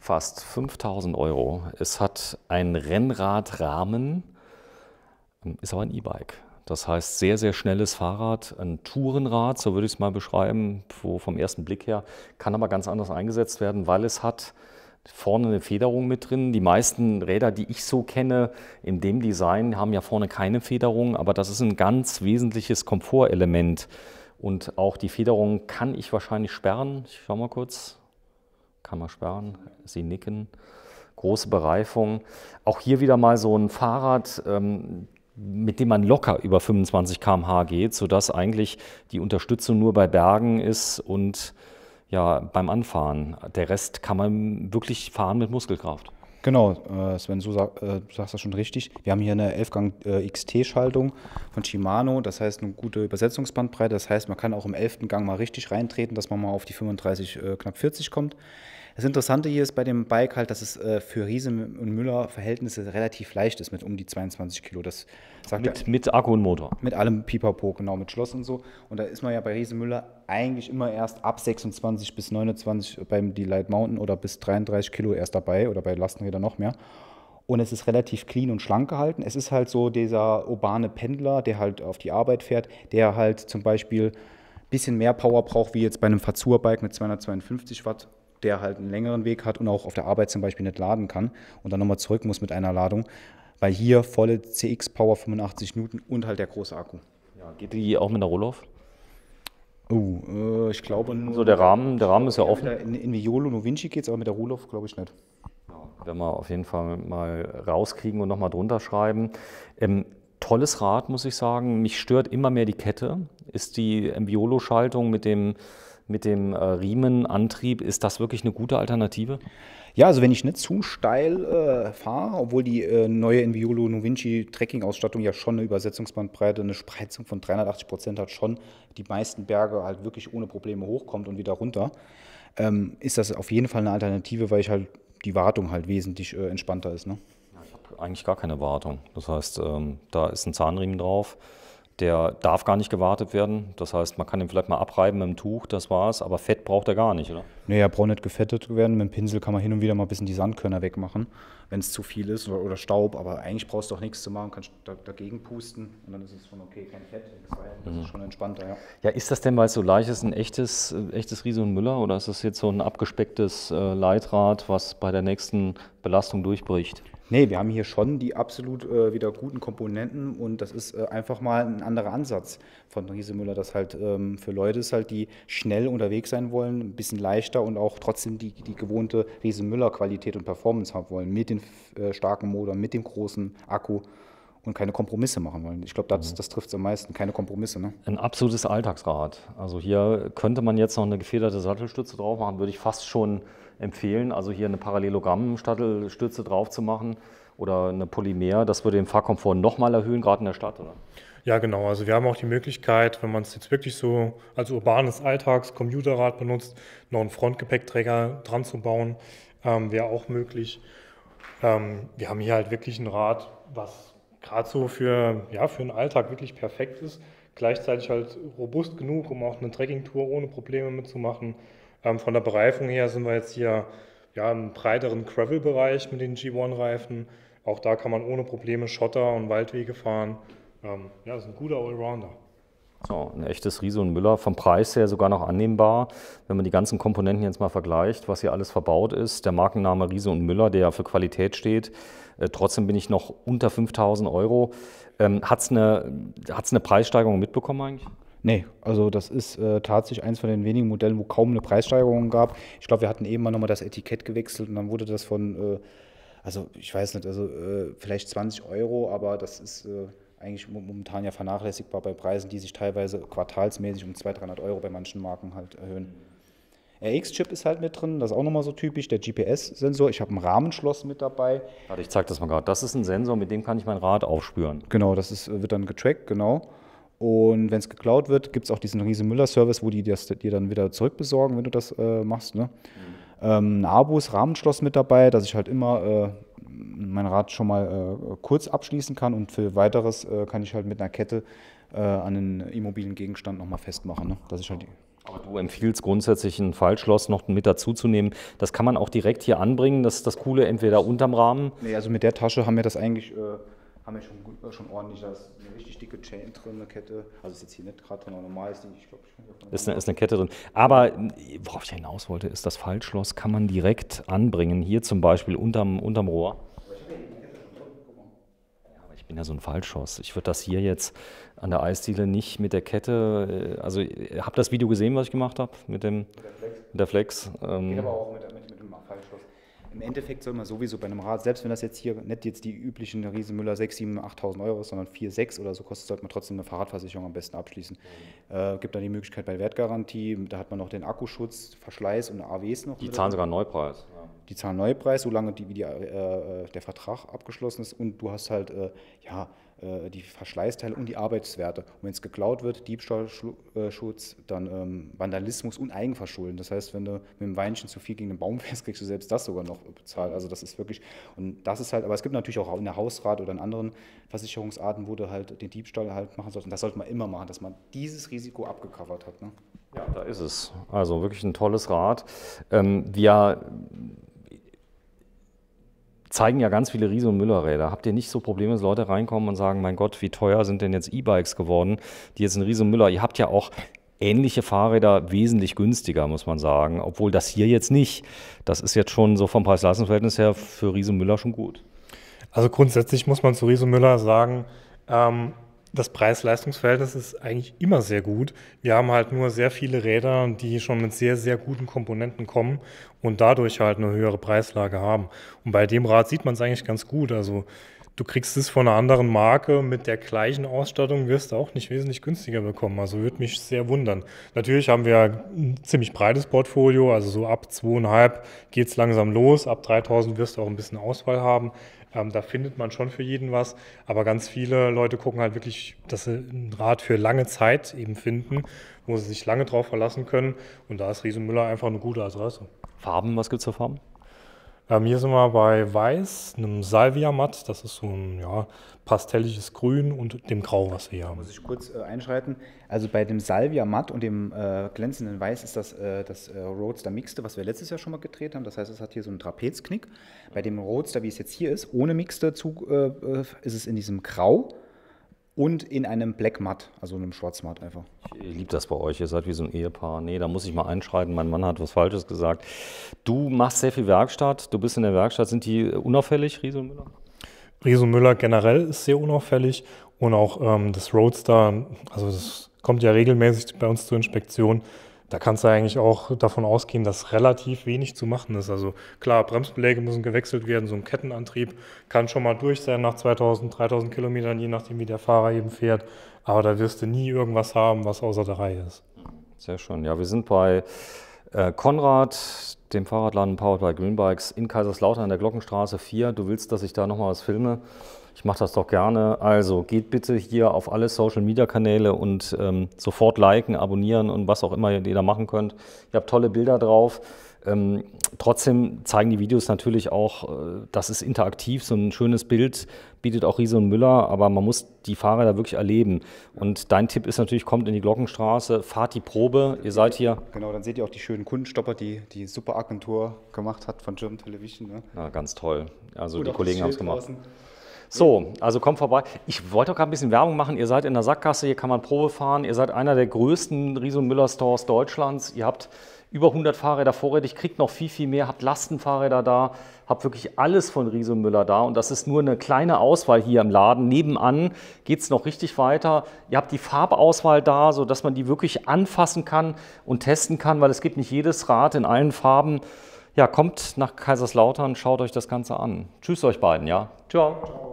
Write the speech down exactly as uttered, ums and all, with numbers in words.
Fast fünftausend Euro. Es hat einen Rennradrahmen, ist aber ein E-Bike. Das heißt, sehr, sehr schnelles Fahrrad, ein Tourenrad, so würde ich es mal beschreiben, wo vom ersten Blick her, kann aber ganz anders eingesetzt werden, weil es hat vorne eine Federung mit drin. Die meisten Räder, die ich so kenne, in dem Design, haben ja vorne keine Federung, aber das ist ein ganz wesentliches Komfortelement. Und auch die Federung kann ich wahrscheinlich sperren. Ich schau mal kurz. Kann man sperren. Sie nicken. Große Bereifung. Auch hier wieder mal so ein Fahrrad, ähm, mit dem man locker über fünfundzwanzig Kilometer pro Stunde geht, sodass eigentlich die Unterstützung nur bei Bergen ist und ja, beim Anfahren. Der Rest kann man wirklich fahren mit Muskelkraft. Genau, äh, Sven, du, sag, äh, du sagst das schon richtig. Wir haben hier eine elf-Gang äh, X T-Schaltung von Shimano, das heißt eine gute Übersetzungsbandbreite. Das heißt, man kann auch im elften Gang mal richtig reintreten, dass man mal auf die fünfunddreißig, äh, knapp vierzig kommt. Das Interessante hier ist bei dem Bike halt, dass es äh, für Riese und Müller Verhältnisse relativ leicht ist mit um die zweiundzwanzig Kilo. Das sagt Mit, er, mit Akku und Motor. mit allem Pipapo, genau, mit Schloss und so. Und da ist man ja bei Riese Müller eigentlich immer erst ab sechsundzwanzig bis neunundzwanzig beim Delight Mountain oder bis dreiunddreißig Kilo erst dabei oder bei Lastenrädern noch mehr. Und es ist relativ clean und schlank gehalten. Es ist halt so dieser urbane Pendler, der halt auf die Arbeit fährt, der halt zum Beispiel ein bisschen mehr Power braucht, wie jetzt bei einem Fazua-Bike mit zweihundertzweiundfünfzig Watt, der halt einen längeren Weg hat und auch auf der Arbeit zum Beispiel nicht laden kann und dann nochmal zurück muss mit einer Ladung, weil hier volle C X-Power fünfundachtzig Newton und halt der große Akku. Ja, geht die auch mit der Rohloff? Oh, äh, ich glaube nur... So der Rahmen, der Rahmen ist ja offen. In, in Violo Novinci geht es, aber mit der Rohloff glaube ich nicht. Werden wir auf jeden Fall mal rauskriegen und nochmal drunter schreiben. Ähm, tolles Rad, muss ich sagen. Mich stört immer mehr die Kette. Ist die Enviolo-Schaltung mit dem, mit dem äh, Riemenantrieb, ist das wirklich eine gute Alternative? Ja, also wenn ich nicht zu steil äh, fahre, obwohl die äh, neue Enviolo Novinci Trekking-Ausstattung ja schon eine Übersetzungsbandbreite, eine Spreizung von dreihundertachtzig Prozent hat, schon die meisten Berge halt wirklich ohne Probleme hochkommt und wieder runter, ähm, ist das auf jeden Fall eine Alternative, weil ich halt die Wartung halt wesentlich äh, entspannter ist. Ne? Ich habe eigentlich gar keine Wartung. Das heißt, ähm, da ist ein Zahnriemen drauf. Der darf gar nicht gewartet werden. Das heißt, man kann ihn vielleicht mal abreiben mit dem Tuch, das war's. Aber Fett braucht er gar nicht, oder? Nee, er braucht nicht gefettet werden. Mit dem Pinsel kann man hin und wieder mal ein bisschen die Sandkörner wegmachen, wenn es zu viel ist oder, oder Staub. Aber eigentlich brauchst du auch nichts zu machen, kannst da, dagegen pusten und dann ist es von okay, kein Fett. Das ist schon entspannter, ja. Ja, ist das denn, weil es so leicht ist, ein echtes, äh, echtes Riese und Müller oder ist das jetzt so ein abgespecktes äh, Leitrad, was bei der nächsten Belastung durchbricht? Nee, wir haben hier schon die absolut äh, wieder guten Komponenten und das ist äh, einfach mal ein anderer Ansatz von Riese Müller, das halt ähm, für Leute ist halt, die schnell unterwegs sein wollen, ein bisschen leichter und auch trotzdem die, die gewohnte Riese Müller Qualität und Performance haben wollen, mit dem äh, starken Motor, mit dem großen Akku und keine Kompromisse machen wollen. Ich glaube, das, das trifft es am meisten, keine Kompromisse. Ne? Ein absolutes Alltagsrad. Also hier könnte man jetzt noch eine gefederte Sattelstütze drauf machen, würde ich fast schon empfehlen. Also hier eine Parallelogramm-Sattelstütze drauf zu machen oder eine Polymer, das würde den Fahrkomfort nochmal erhöhen, gerade in der Stadt, oder? Ja, genau. Also wir haben auch die Möglichkeit, wenn man es jetzt wirklich so als urbanes Alltags-Commuterrad benutzt, noch einen Frontgepäckträger dran zu bauen, ähm, wäre auch möglich. Ähm, wir haben hier halt wirklich ein Rad, was gerade so für, ja, für den Alltag wirklich perfekt ist. Gleichzeitig halt robust genug, um auch eine Trekkingtour ohne Probleme mitzumachen. Ähm, von der Bereifung her sind wir jetzt hier ja, im breiteren Gravel-Bereich mit den G eins Reifen. Auch da kann man ohne Probleme Schotter und Waldwege fahren. Ähm, ja, das ist ein guter Allrounder. So, ein echtes Riese und Müller, vom Preis her sogar noch annehmbar, wenn man die ganzen Komponenten jetzt mal vergleicht, was hier alles verbaut ist. Der Markenname Riese und Müller, der ja für Qualität steht. Äh, trotzdem bin ich noch unter fünftausend Euro. Ähm, Hat es eine, hat's eine Preissteigerung mitbekommen eigentlich? Nee, also das ist äh, tatsächlich eins von den wenigen Modellen, wo kaum eine Preissteigerung gab. Ich glaube, wir hatten eben mal nochmal das Etikett gewechselt und dann wurde das von, äh, also ich weiß nicht, also äh, vielleicht zwanzig Euro, aber das ist äh, eigentlich momentan ja vernachlässigbar bei Preisen, die sich teilweise quartalsmäßig um zweihundert, dreihundert Euro bei manchen Marken halt erhöhen. R X-Chip ist halt mit drin, das ist auch nochmal so typisch, der G P S-Sensor. Ich habe ein Rahmenschloss mit dabei. Warte, ich zeige das mal gerade. Das ist ein Sensor, mit dem kann ich mein Rad aufspüren. Genau, das ist, wird dann getrackt, genau. Und wenn es geklaut wird, gibt es auch diesen Riese Müller-Service, wo die das dir dann wieder zurückbesorgen, wenn du das äh, machst. Ne? Mhm. Ähm, ein Abus, Rahmenschloss mit dabei, dass ich halt immer äh, mein Rad schon mal äh, kurz abschließen kann und für weiteres äh, kann ich halt mit einer Kette äh, an einen immobilen Gegenstand nochmal festmachen. Ne? Dass ich halt die Aber du empfiehlst grundsätzlich ein Fallschloss noch mit dazu zu nehmen. Das kann man auch direkt hier anbringen. Das ist das Coole, entweder unterm Rahmen. Nee, also mit der Tasche haben wir das eigentlich äh, haben wir schon, gut, schon ordentlich. Da ist eine richtig dicke Chain drin, eine Kette. Also ist jetzt hier nicht gerade drin, aber normal ist die. Ich glaube, ich ist, eine, ist eine Kette drin. Aber worauf ich hinaus wollte, ist, das Fallschloss kann man direkt anbringen. Hier zum Beispiel unterm, unterm Rohr. Ich bin ja so ein Fallschoss. Ich würde das hier jetzt an der Eisdiele nicht mit der Kette, also habt das Video gesehen, was ich gemacht habe mit dem mit der Flex? Mit der Flex. Ähm, Geht aber auch mit, mit, mit dem Fallschloss. Im Endeffekt soll man sowieso bei einem Rad, selbst wenn das jetzt hier nicht jetzt die üblichen Riesenmüller sechs, sieben, achttausend Euro ist, sondern vier, sechs oder so kostet, sollte man trotzdem eine Fahrradversicherung am besten abschließen. Mhm. Äh, gibt dann die Möglichkeit bei Wertgarantie, da hat man noch den Akkuschutz, Verschleiß und A Ws noch. Die zahlen sogar einen Neupreis. Ja. Die zahlen Neupreis, solange die, wie die, äh, der Vertrag abgeschlossen ist, und du hast halt äh, ja, äh, die Verschleißteile und die Arbeitswerte. Und wenn es geklaut wird, Diebstahlschutz, dann ähm, Vandalismus und Eigenverschulden. Das heißt, wenn du mit dem Weinchen zu viel gegen den Baum fährst, kriegst du selbst das sogar noch bezahlt. Also das ist wirklich, und das ist halt, aber es gibt natürlich auch in der Hausrat oder in anderen Versicherungsarten, wo du halt den Diebstahl halt machen sollst. Und das sollte man immer machen, dass man dieses Risiko abgecovert hat. Ne? Ja, da ist es. Also wirklich ein tolles Rad. Ähm, wir zeigen ja ganz viele Riese- und Müller-Räder. Habt ihr nicht so Probleme, dass Leute reinkommen und sagen, mein Gott, wie teuer sind denn jetzt E-Bikes geworden, die jetzt ein Riese und Müller, ihr habt ja auch ähnliche Fahrräder wesentlich günstiger, muss man sagen, obwohl das hier jetzt nicht. Das ist jetzt schon so vom Preis-Leistungs-Verhältnis her für Riese und Müller schon gut. Also grundsätzlich muss man zu Riese und Müller sagen, ähm, das Preis-Leistungs-Verhältnis ist eigentlich immer sehr gut. Wir haben halt nur sehr viele Räder, die schon mit sehr, sehr guten Komponenten kommen und dadurch halt eine höhere Preislage haben. Und bei dem Rad sieht man es eigentlich ganz gut. Also du kriegst es von einer anderen Marke mit der gleichen Ausstattung, wirst du auch nicht wesentlich günstiger bekommen. Also würde mich sehr wundern. Natürlich haben wir ein ziemlich breites Portfolio, also so ab zweieinhalb geht es langsam los. Ab dreitausend wirst du auch ein bisschen Auswahl haben. Ähm, da findet man schon für jeden was, aber ganz viele Leute gucken halt wirklich, dass sie ein Rad für lange Zeit eben finden, wo sie sich lange drauf verlassen können, und da ist Riese und Müller einfach eine gute Adresse. Farben, was gibt es für Farben? Ähm, hier sind wir bei Weiß, einem Salvia Matt, das ist so ein ja, pastelliges Grün, und dem Grau, was wir hier haben. Muss ich kurz äh, einschreiten. Also bei dem Salvia Matt und dem äh, glänzenden Weiß ist das äh, das äh, Roadster Mixte, was wir letztes Jahr schon mal gedreht haben. Das heißt, es hat hier so einen Trapezknick. Bei dem Roadster, wie es jetzt hier ist, ohne Mixte, Zug, äh, ist es in diesem Grau und in einem Black Matt, also einem Schwarzmatt einfach. Ich liebe das bei euch, ihr seid wie so ein Ehepaar. Nee, da muss ich mal einschreiten, mein Mann hat was Falsches gesagt. Du machst sehr viel Werkstatt, du bist in der Werkstatt. Sind die unauffällig, Riese und Müller? Riese und Müller generell ist sehr unauffällig, und auch ähm, das Roadster, also das kommt ja regelmäßig bei uns zur Inspektion. Da kannst du eigentlich auch davon ausgehen, dass relativ wenig zu machen ist. Also klar, Bremsbeläge müssen gewechselt werden, so ein Kettenantrieb kann schon mal durch sein nach zweitausend, dreitausend Kilometern, je nachdem wie der Fahrer eben fährt. Aber da wirst du nie irgendwas haben, was außer der Reihe ist. Sehr schön. Ja, wir sind bei äh, Konrad, dem Fahrradladen Powered by Greenbikes in Kaiserslautern in der Glockenstraße vier. Du willst, dass ich da nochmal was filme? Ich mache das doch gerne. Also geht bitte hier auf alle Social-Media-Kanäle und ähm, sofort liken, abonnieren und was auch immer ihr da machen könnt. Ihr habt tolle Bilder drauf. Ähm, trotzdem zeigen die Videos natürlich auch, äh, das ist interaktiv, so ein schönes Bild bietet auch Riese und Müller, aber man muss die Fahrer da wirklich erleben. Und dein Tipp ist natürlich, kommt in die Glockenstraße, fahrt die Probe, ihr seid hier. Genau, dann seht ihr auch die schönen Kundenstopper, die die super Agentur gemacht hat von German Television. Ne? Ja, ganz toll. Also und die Kollegen haben es gemacht. Draußen. So, also kommt vorbei. Ich wollte auch gerade ein bisschen Werbung machen. Ihr seid in der Sackgasse, hier kann man Probe fahren. Ihr seid einer der größten Riese und Müller Stores Deutschlands. Ihr habt über hundert Fahrräder vorrätig, kriegt noch viel, viel mehr, habt Lastenfahrräder da, habt wirklich alles von Riese und Müller da. Und das ist nur eine kleine Auswahl hier im Laden. Nebenan geht es noch richtig weiter. Ihr habt die Farbauswahl da, sodass man die wirklich anfassen kann und testen kann, weil es gibt nicht jedes Rad in allen Farben. Ja, kommt nach Kaiserslautern, schaut euch das Ganze an. Tschüss euch beiden, ja. Ciao. Ciao.